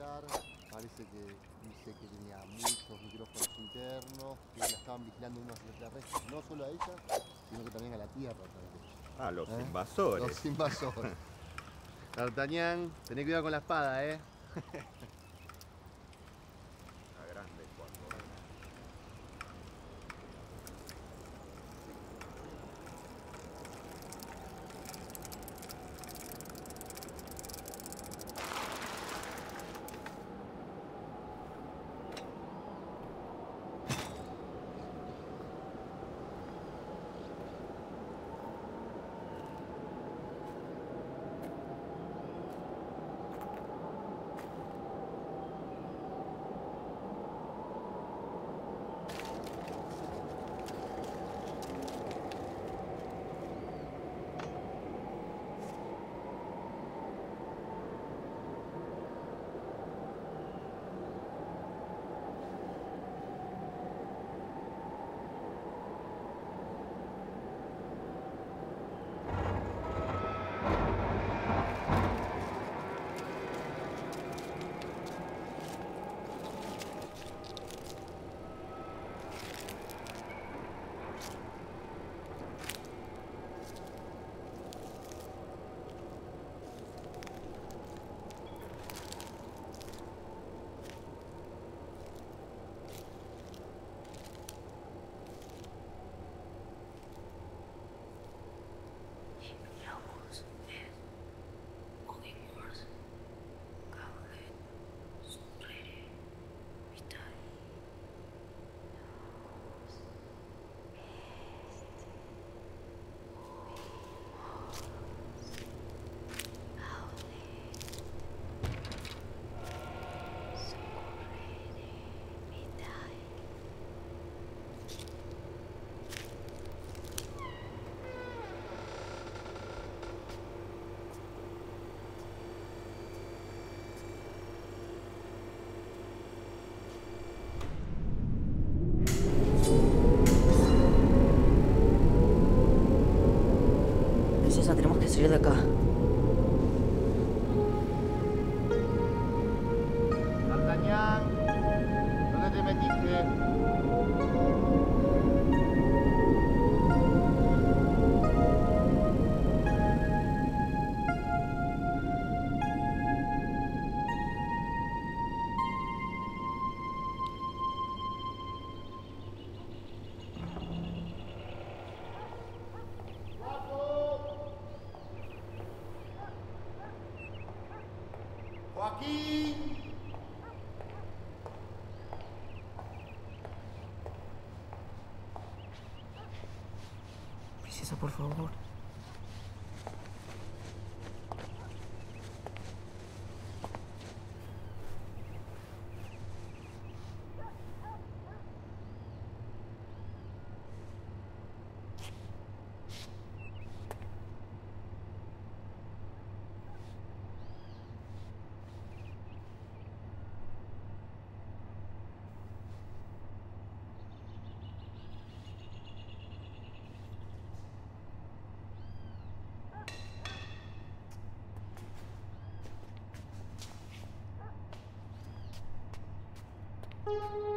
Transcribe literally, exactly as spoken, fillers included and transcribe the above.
militar. Parece que dice que tenía muchos micrófonos internos, que la estaban vigilando unos extraterrestres, no solo a ella, sino que también a la Tierra. Ah, los ¿Eh? invasores. Los invasores. D'Artagnan, tenés cuidado con la espada, ¿eh? La grande cuando... Tenemos que salir de acá. D'Artagnan, ¿dónde te metiste? ¡Joaquín! Princesa, por favor. Thank you.